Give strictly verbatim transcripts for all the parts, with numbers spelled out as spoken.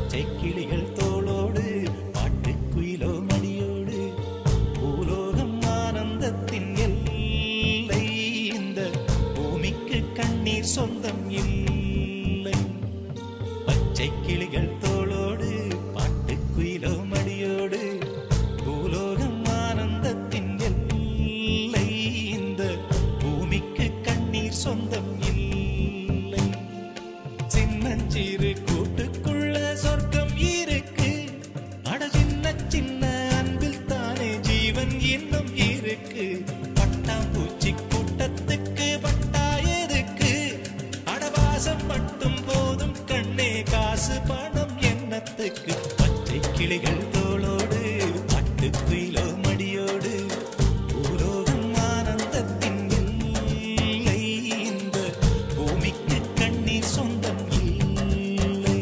பச்சை கிளிகள் தோளோடு பாட்டுக்குயிலோ மடியோடு பூலோகம் ஆனந்தத்தின் எல்லை இந்த பூமிக்கு கண்ணீர் சொந்தம் இல்லை பச்சை கிளிகள் தோளோடு பாட்டுக்குயிலோ மடியோடு பூலோகம் ஆனந்தத்தின் எல்லை இந்த பூமிக்கு கண்ணீர் சொந்தம் இல்லை சின்னஞ்சிறு கூட்டுக்குள்ள சொர்க்கம் இருக்கு அட சின்ன சின்ன அன்பில் தானே ஜீவன் இன்னும் இருக்கு பட்டாம்பூச்சி கூட்டத்துக்கு பட்டா எதுக்கு அடவாசம் மட்டும் போதும் கண்ணே காசு பணம் என்னத்துக்கு பச்சை கிளிகள் தோளோடு பாட்டுக்குயிலோ மடியோடு பூலோகம் ஆனந்தத்தின் எல்லை இந்த பூமிக்கு கண்ணீர் சொந்தம் இல்லை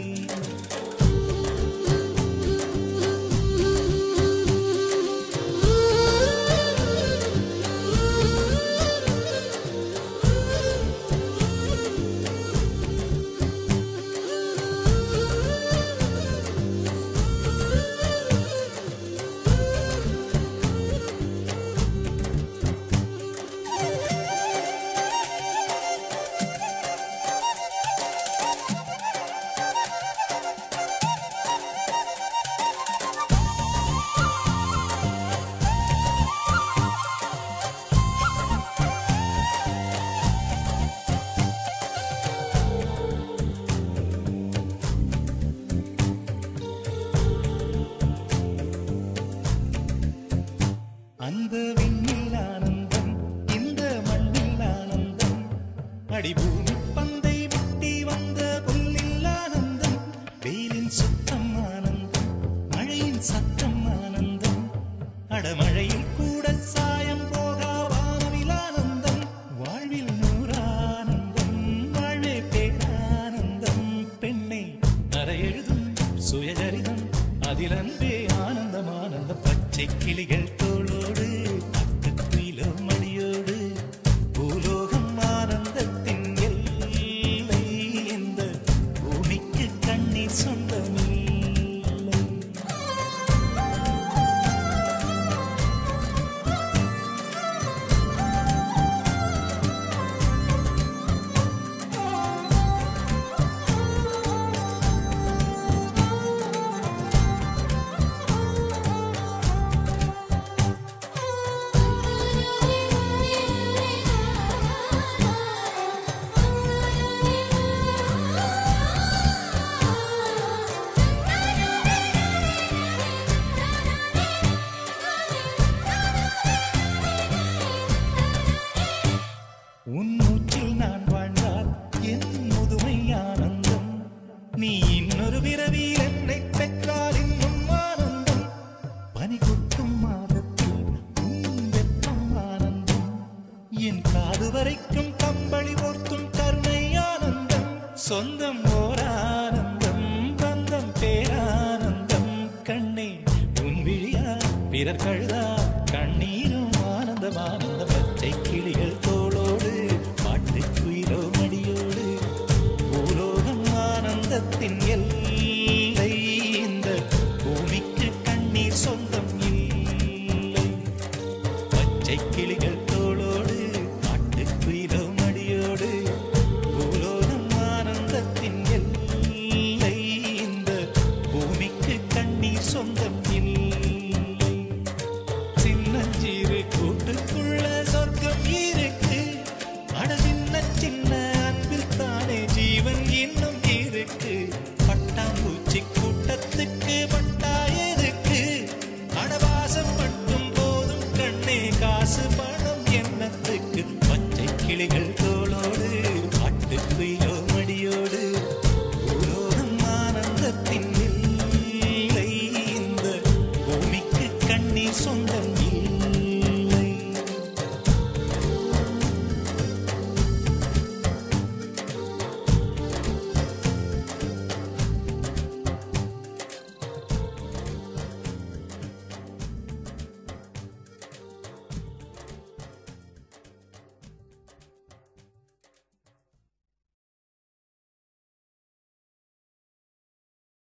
அந்த விண்ணில் ஆனந்தம் இந்த மண்ணில் ஆனந்தம் அடிபூமி பந்தை விட்டி வந்த புல்லில் ஆனந்தம் வெயிலின் சுத்தம் ஆனந்தம் மழையின் சத்தம் ஆனந்தம் அடமழையில் கூட சாயம் போகா வானவில் ஆனந்தம் வாழ்வில் நூறானந்தம் வாழ்வே பேரானந்தம் பெண்ணை அறையெழுதும் சுயசரிதம் அதில் அன்பே ஆனந்தம் ஆனந்தம் பச்சை கிளிகள் தோளோடு பாட்டுக்குயிலோ மடியோடு பூலோகம் ஆனந்தத்தின் எல்லை இந்த பூமிக்கு கண்ணீர் சொந்தமில்லை உன் மூச்சில் நான் வாழ்ந்தால் என் முதுமை ஆனந்தம் நீ இன்னொரு பிறவியில் என்னை பெற்றால் இன்னும் ஆனந்தம் பனி கொட்டும் மாதத்தில் உன் வெப்பம் ஆனந்தம் என் காது வரைக்கும் கம்பளி போர்த்தும் கருணை ஆனந்தம் சொந்தம் ஓர் ஆனந்தம் பந்தம் பேரானந்தம் கண்ணே உன் விழியா பிறர் கழுதா கண்ணீரும் ஆனந்தம் ஆனந்த பச்சை கிளிகள் தோளோடு பாட்டுக்குயிலோ மடியோடு பூலோகம் ஆனந்தத்தின் எல்லை இந்த பூமிக்கு கண்ணீர் சொந்தம் இல்லை பச்சை கிளிகள் தோளோடு பாட்டுக்குயிலோ மடியோடு பூலோகம் ஆனந்தத்தின் எல்லை இந்த பூமிக்கு கண்ணீர் சொந்தம் இல்லை சின்னஞ்சிறு கூட்டுக்குள்ள சொர்க்கம் இருக்கு அட சின்ன சின்ன அன்பில் தானே ஜீவன் இன்னும் இருக்கு பட்டாம்பூச்சி கூட்டத்துக்கு பட்டா எதுக்கு அடவாசம் மட்டும் போதும் கண்ணே காசு பணம் என்னத்துக்கு பச்சை கிளிகள்